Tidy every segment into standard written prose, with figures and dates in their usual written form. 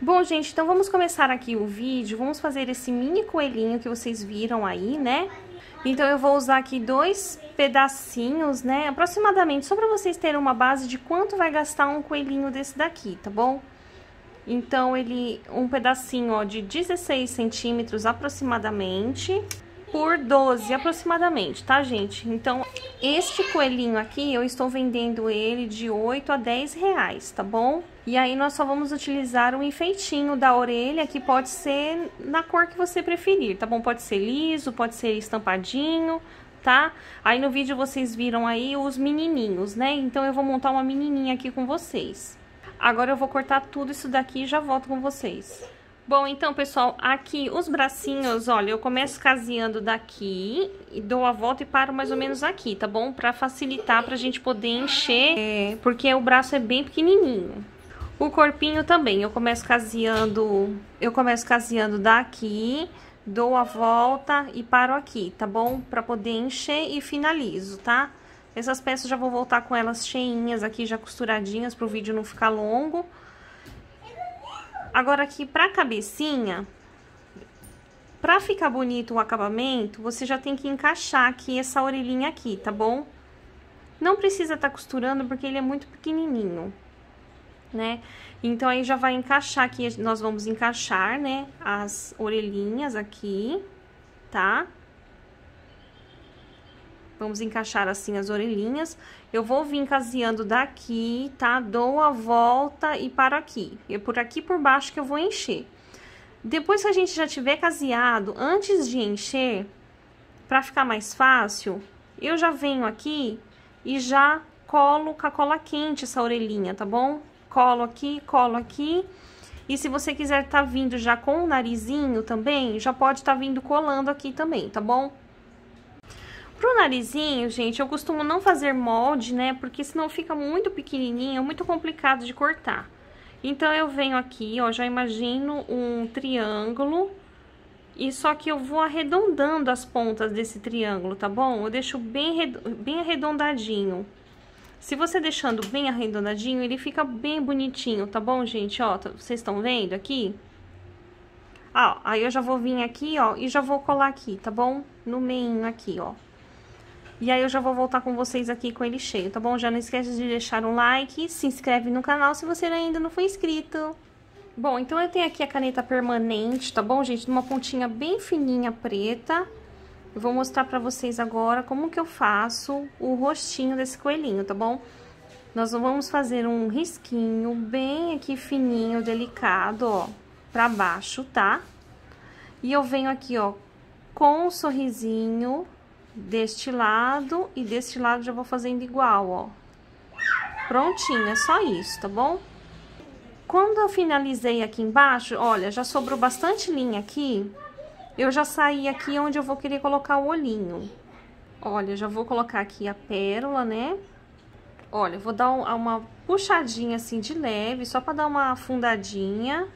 Bom, gente, então vamos começar aqui o vídeo. Vamos fazer esse mini coelhinho que vocês viram aí, né? Então, eu vou usar aqui 2 pedacinhos, né? Aproximadamente, só pra vocês terem uma base de quanto vai gastar um coelhinho desse daqui, tá bom? Então, um pedacinho, ó, de 16 centímetros aproximadamente, por 12 aproximadamente, tá, gente? Então, este coelhinho aqui, eu estou vendendo ele de 8 a 10 reais, tá bom? E aí, nós só vamos utilizar o enfeitinho da orelha, que pode ser na cor que você preferir, tá bom? Pode ser liso, pode ser estampadinho, tá? Aí, no vídeo, vocês viram aí os menininhos, né? Então, eu vou montar uma menininha aqui com vocês. Agora, eu vou cortar tudo isso daqui e já volto com vocês. Bom, então, pessoal, aqui os bracinhos, olha, eu começo caseando daqui e dou a volta e paro mais ou menos aqui, tá bom? Pra facilitar, pra gente poder encher, porque o braço é bem pequenininho. O corpinho também, eu começo caseando daqui, dou a volta e paro aqui, tá bom? Pra poder encher e finalizo, tá? Essas peças já vou voltar com elas cheinhas aqui, já costuradinhas, pro vídeo não ficar longo. Agora, aqui pra cabecinha, pra ficar bonito o acabamento, você já tem que encaixar aqui essa orelhinha aqui, tá bom? Não precisa tá costurando, porque ele é muito pequenininho, né? Então, aí já vai encaixar aqui, nós vamos encaixar, né, as orelhinhas aqui, tá? Vamos encaixar assim as orelhinhas. Eu vou vir caseando daqui, tá? Dou a volta e paro aqui. É por aqui por baixo que eu vou encher. Depois que a gente já tiver caseado, antes de encher, pra ficar mais fácil, eu já venho aqui e já colo com a cola quente essa orelhinha, tá bom? Colo aqui, colo aqui. E se você quiser tá vindo já com o narizinho também, já pode tá vindo colando aqui também, tá bom? Pro narizinho, gente, eu costumo não fazer molde, né? Porque senão fica muito pequenininho, muito complicado de cortar. Então, eu venho aqui, ó, já imagino um triângulo. E só que eu vou arredondando as pontas desse triângulo, tá bom? Eu deixo bem arredondadinho. Se você deixando bem arredondadinho, ele fica bem bonitinho, tá bom, gente? Ó, vocês estão vendo aqui? Ó, aí eu já vou vir aqui, ó, e já vou colar aqui, tá bom? No meio aqui, ó. E aí, eu já vou voltar com vocês aqui com ele cheio, tá bom? Já não esquece de deixar um like, se inscreve no canal se você ainda não foi inscrito. Bom, então eu tenho aqui a caneta permanente, tá bom, gente? Numa pontinha bem fininha, preta. Eu vou mostrar pra vocês agora como que eu faço o rostinho desse coelhinho, tá bom? Nós vamos fazer um risquinho bem aqui fininho, delicado, ó, pra baixo, tá? E eu venho aqui, ó, com um sorrisinho deste lado e deste lado já vou fazendo igual, ó. Prontinho, é só isso, tá bom? Quando eu finalizei aqui embaixo, olha, já sobrou bastante linha aqui. Eu já saí aqui onde eu vou querer colocar o olhinho. Olha, já vou colocar aqui a pérola, né? Olha, eu vou dar uma puxadinha assim de leve, só pra dar uma afundadinha.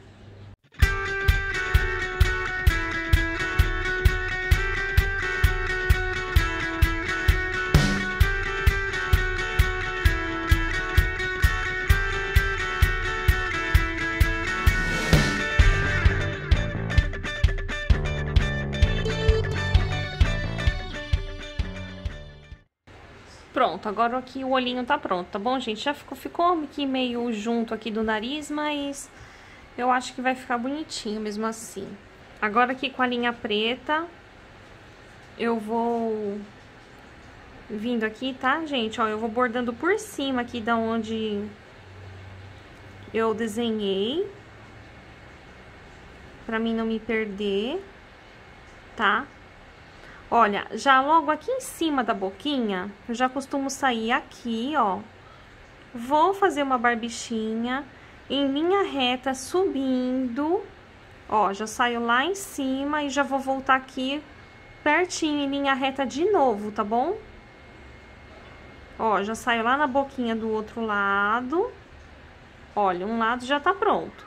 Pronto, agora aqui o olhinho tá pronto, tá bom, gente? Já ficou aqui meio junto aqui do nariz, mas eu acho que vai ficar bonitinho mesmo assim. Agora aqui com a linha preta, eu vou vindo aqui, tá, gente? Ó, eu vou bordando por cima aqui da onde eu desenhei, pra mim não me perder, tá? Olha, já logo aqui em cima da boquinha, eu já costumo sair aqui, ó. Vou fazer uma barbichinha em linha reta, subindo. Ó, já saio lá em cima e já vou voltar aqui pertinho em linha reta de novo, tá bom? Ó, já saio lá na boquinha do outro lado. Olha, um lado já tá pronto.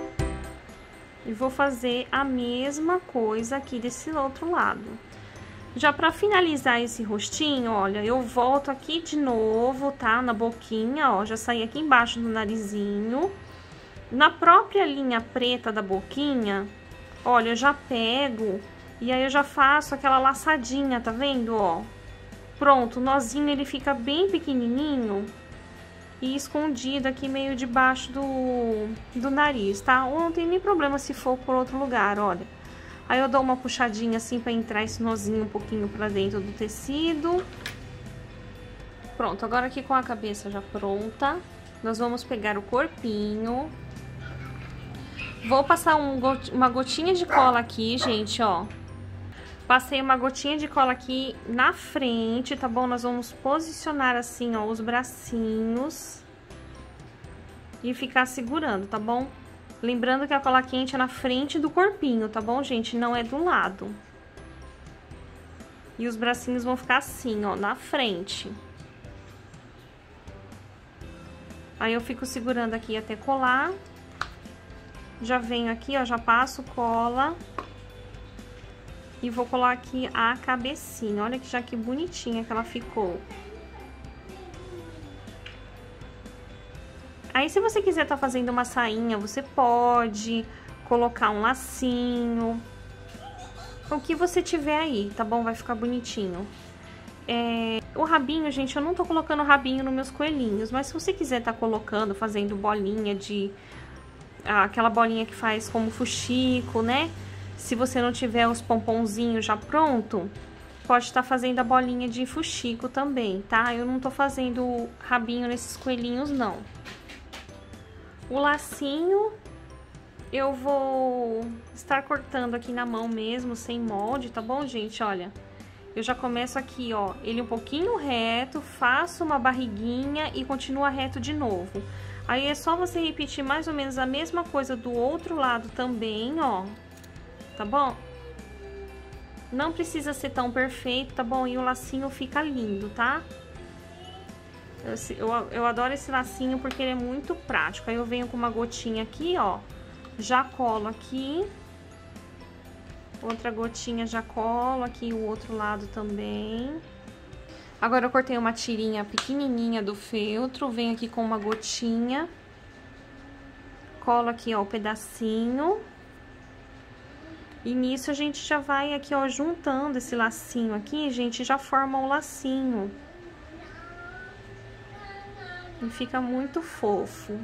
E vou fazer a mesma coisa aqui desse outro lado. Já pra finalizar esse rostinho, olha, eu volto aqui de novo, tá? Na boquinha, ó, já saí aqui embaixo do narizinho. Na própria linha preta da boquinha, olha, eu já pego e aí eu já faço aquela laçadinha, tá vendo, ó? Pronto, o nozinho ele fica bem pequenininho e escondido aqui meio debaixo do nariz, tá? Ou não tem nem problema se for por outro lugar, olha. Aí eu dou uma puxadinha assim pra entrar esse nozinho um pouquinho pra dentro do tecido. Pronto, agora aqui com a cabeça já pronta, nós vamos pegar o corpinho. Vou passar uma gotinha de cola aqui, gente, ó. Passei uma gotinha de cola aqui na frente, tá bom? Nós vamos posicionar assim, ó, os bracinhos. E ficar segurando, tá bom? Lembrando que a cola quente é na frente do corpinho, tá bom, gente? Não é do lado. E os bracinhos vão ficar assim, ó, na frente. Aí eu fico segurando aqui até colar. Já venho aqui, ó, já passo cola. E vou colar aqui a cabecinha. Olha que já que bonitinha que ela ficou. Aí, se você quiser tá fazendo uma sainha, você pode colocar um lacinho. O que você tiver aí, tá bom? Vai ficar bonitinho. O rabinho, gente, eu não tô colocando rabinho nos meus coelhinhos. Mas se você quiser tá colocando, fazendo bolinha de... aquela bolinha que faz como fuxico, né? Se você não tiver os pomponzinhos já pronto, pode estar fazendo a bolinha de fuxico também, tá? Eu não tô fazendo rabinho nesses coelhinhos, não. O lacinho, eu vou estar cortando aqui na mão mesmo, sem molde, tá bom, gente? Olha, eu já começo aqui, ó, ele um pouquinho reto, faço uma barriguinha e continua reto de novo. Aí é só você repetir mais ou menos a mesma coisa do outro lado também, ó, tá bom? Não precisa ser tão perfeito, tá bom? E o lacinho fica lindo, tá? Eu adoro esse lacinho porque ele é muito prático. Aí eu venho com uma gotinha aqui, ó, já colo aqui. Outra gotinha já colo aqui o outro lado também. Agora eu cortei uma tirinha pequenininha do feltro, venho aqui com uma gotinha. Colo aqui, ó, o pedacinho. E nisso a gente já vai aqui, ó, juntando esse lacinho aqui, gente, já forma o lacinho. E fica muito fofo.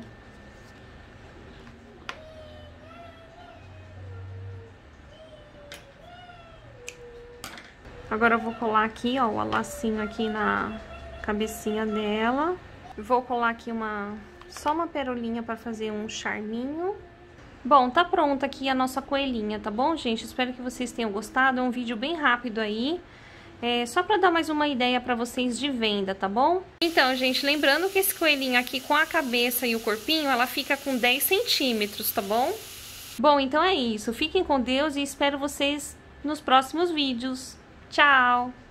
Agora eu vou colar aqui, ó, o lacinho aqui na cabecinha dela. Vou colar aqui só uma perolinha pra fazer um charminho. Bom, tá pronta aqui a nossa coelhinha, tá bom, gente? Espero que vocês tenham gostado. É um vídeo bem rápido aí. Só pra dar mais uma ideia pra vocês de venda, tá bom? Então, gente, lembrando que esse coelhinho aqui com a cabeça e o corpinho, ela fica com 10 centímetros, tá bom? Bom, então é isso. Fiquem com Deus e espero vocês nos próximos vídeos. Tchau!